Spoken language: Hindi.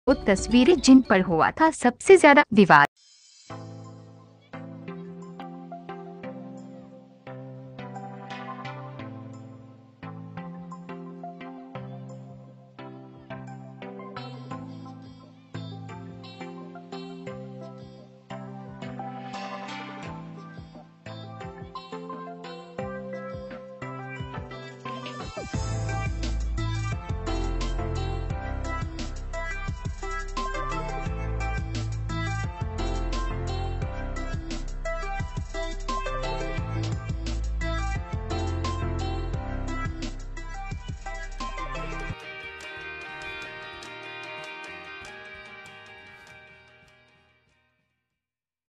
वो तस्वीरें जिन पर हुआ था सबसे ज्यादा विवाद।